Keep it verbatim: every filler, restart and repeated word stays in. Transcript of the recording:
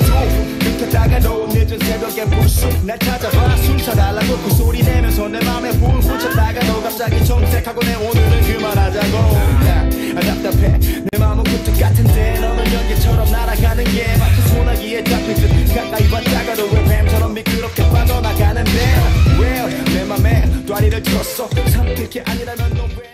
뚝 끊겼다가도 늦은 새벽에 불쑥 날 찾아와 술 사달라고 그 소리 내면서 내 맘에 훌훌 쳤다가도 갑자기 정색하고 내 오늘은 그만하자고. 아, 답답해 내 마음은 굴뚝 같은데 너는 연기처럼 날아가는 게 마치 소나기에 잡힌 듯 가까이 왔다가도 왜 뱀처럼 미끄럽게 빠져나가는데. Well 내 맘에 다리를 쳤어 삼킬 게 아니라면 너 왜